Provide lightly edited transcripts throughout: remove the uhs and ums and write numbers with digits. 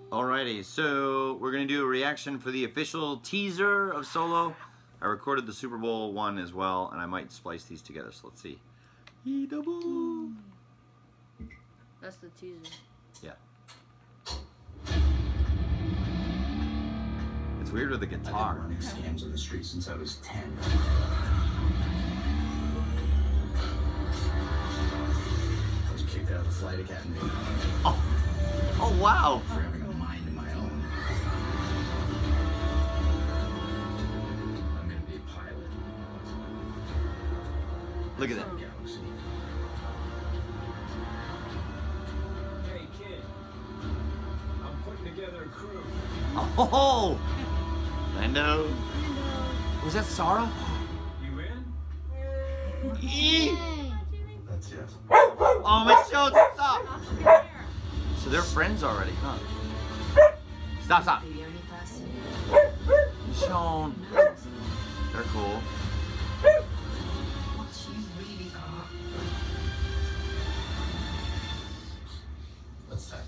Alrighty, so we're gonna do a reaction for the official teaser of Solo. I recorded the Super Bowl one as well, and I might splice these together. So let's see. E-double. That's the teaser. Yeah. It's weird with the guitar. I've been running scams on the street since I was 10. I was kicked out of the flight academy. Oh wow! For having a mind of my own. I'm gonna be a pilot. Look at that. Galaxy. Hey kid, I'm putting together a crew. Oh! Lando. Was that Sarah? You in? E. That's yes. Oh, Michelle, stop! So they're friends already, huh? Stop, stop. Michelle. They're cool. Let's type.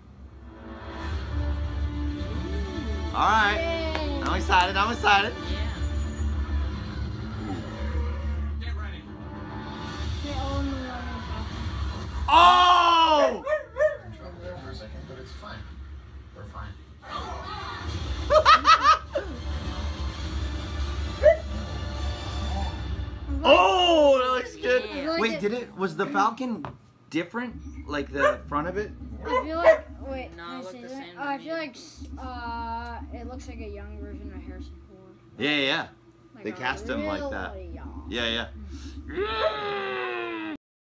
Alright. I'm excited, I'm excited. Yeah. Get ready. Oh! Trouble there for a second, but it's fine. We're fine. Oh, that looks good. Yeah. Wait, was the Falcon different? Like the front of it? I feel like, wait, No, can I it looked say the that? same to I me. feel like it looks like a young version of Harrison Ford. Yeah, yeah. Like They a cast him like that. really young. Yeah, yeah.